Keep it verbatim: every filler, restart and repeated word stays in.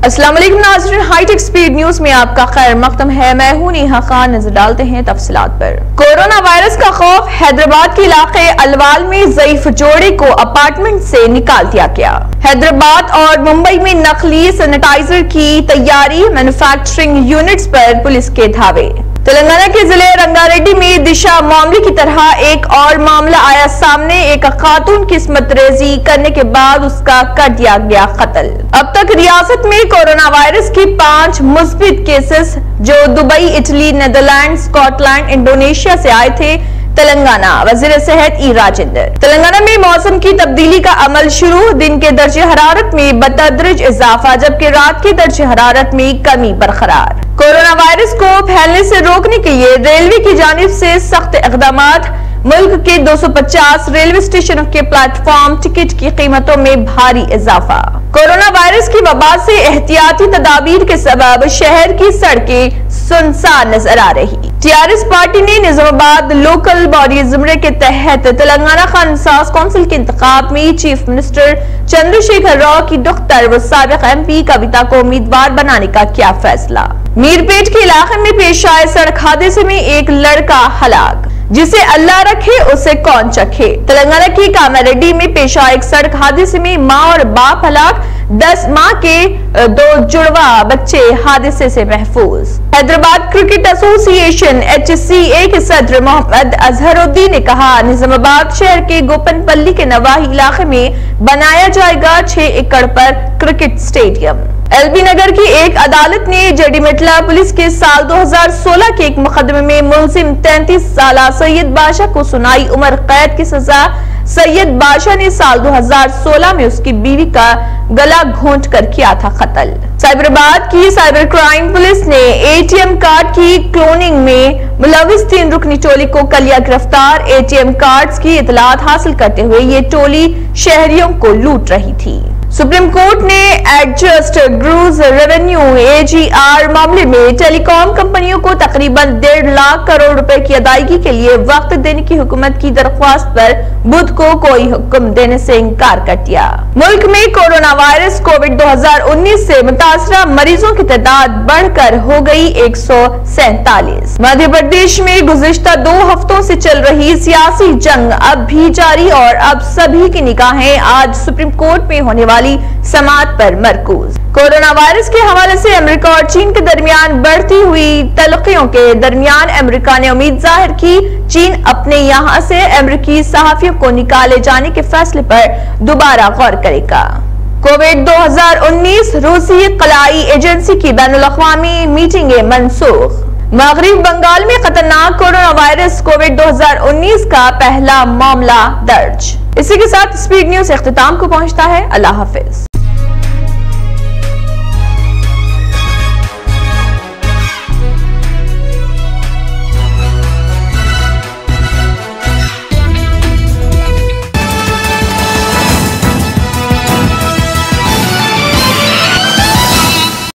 السلام علیکم ناظرین، ہائی ٹیک سپیڈ نیوز میں آپ کا خیر مقدم ہے۔ میں ہوں نیہا خان۔ نظر ڈالتے ہیں تفصیلات پر۔ کورونا وائرس کا خوف، حیدرآباد کے علاقے الوال میں ضعیف جوڑے کو اپارٹمنٹ سے نکال دیا گیا۔ حیدرآباد اور ممبئی میں نقلی سینیٹائزر کی تیاری، مینوفیکچرنگ یونٹس پر پولیس کے دھاوے۔ تلنگانہ کے ضلع رنگا ریڈی میں دشا معاملے کی طرح ایک اور معاملہ آیا سامنے۔ ایک خاتون کی عصمت ریزی کرنے کے بعد اس کا کر دیا گیا قتل۔ اب تک ریاست میں کورونا وائرس کی پانچ مثبت کیسز جو Dubai, Italy, Netherland, Scotland, Indonesia سے آئے تھے۔ تلنگانہ وزیر صحت ای راجندر۔ تلنگانہ میں موسم کی تبدیلی کا عمل شروع، دن کے درجہ حرارت میں بتدریج اضافہ جبکہ رات کے درجہ حرارت میں کمی برقرار۔ کورونا وائرس کو پھیلنے سے روکنے کے لیے ریلوے کی جانب سے سخت اقدامات، ملک کے دو سو پچاس ریلوے اسٹیشنوں کے پلیٹ فارم ٹکٹ کی قیمتوں میں بھاری اضافہ۔ کورونا وائرس کی وبا سے احتیاطی تدابیر کے سبب شہر کی سڑکیں سنسان نظر آ رہی۔ ٹی آر ایس پارٹی نے نظام آباد لوکل باڈی زمرے کے تحت تلنگانہ خان ساز کونسل کے انتخاب میں چیف منسٹر چندر شیکھر راؤ کی دختر و سابق ایم پی کویتا کو امیدوار بنانے کا کیا فیصلہ۔ میر پیٹ کے علاقے میں پیش آئے سڑک حادثے میں ایک لڑکا ہلاک، جسے اللہ رکھے اسے کون چکھے۔ تلنگانہ کی کاماریڈی میں پیش آئے ایک سڑک حادثے میں ماں اور باپ ہلاک، دس ماہ کے دو جڑواں بچے حادثے سے محفوظ۔ حیدرآباد کرکٹ ایسوسی ایشن ایچ سی اے کے صدر محمد اظہر الدین نے کہا، نظام آباد شہر کے گوپن پلی کے نواحی علاقے میں بنایا جائے گا چھ ایکڑ پر کرکٹ اسٹیڈیم۔ ایل بی نگر کی ایک عدالت نے جے ڈی میٹلا پولیس کے سال دو ہزار سولہ کے ایک مقدمے میں ملزم تینتیس سالہ سید بادشاہ کو سنائی عمر قید کی سزا۔ سید بادشاہ نے سال دو ہزار سولہ میں اس کی بیوی کا گلا گھونٹ کر کیا تھا قتل۔ سائبرآباد کی سائبر کرائم پولیس نے اے ٹی ایم کارڈ کی کلوننگ میں ملوث تین رکنی ٹولی کو کر لیا گرفتار۔ اے ٹی ایم کارڈز کی اطلاعات حاصل کرتے ہوئے یہ ٹولی شہریوں کو لوٹ رہی تھی۔ سپریم کورٹ نے adjusted gross revenue A G R معاملے میں ٹیلی کام کمپنیوں کو تقریباً ڈیڑھ لاکھ کروڑ روپے کی ادائیگی کے لیے وقت دینے کی حکومت کی درخواست پر بدھ کو کوئی حکم دینے سے انکار کر دیا۔ ملک میں کورونا وائرس کووڈ دو ہزار انیس سے متاثرہ مریضوں کی تعداد بڑھ کر ہو گئی ایک سو سینتالیس۔ مدھیہ پردیش میں گزشتہ دو ہفتوں سے چل رہی سیاسی جنگ اب بھی جاری اور اب سبھی کی نگاہیں آج سپریم کورٹ میں ہونے والی سماعت پر مرکوز۔ کورونا وائرس کے حوالے سے امریکہ اور چین کے درمیان بڑھتی ہوئی تلخیوں کے درمیان امریکہ نے امید ظاہر کی چین اپنے یہاں سے امریکی صحافیوں کو نکالے جانے کے فیصلے پر دوبارہ غور کرے گا۔ کووڈ دو ہزار انیس روسی خلائی ایجنسی کی بین الاقوامی میٹنگیں منسوخ۔ مغرب بنگال میں خطرناک کورونا وائرس کووڈ دو ہزار انیس کا پہلا معاملہ درج۔ اسی کے ساتھ سپیڈ نیوز اختتام کو پہنچتا ہے۔ اللہ حافظ۔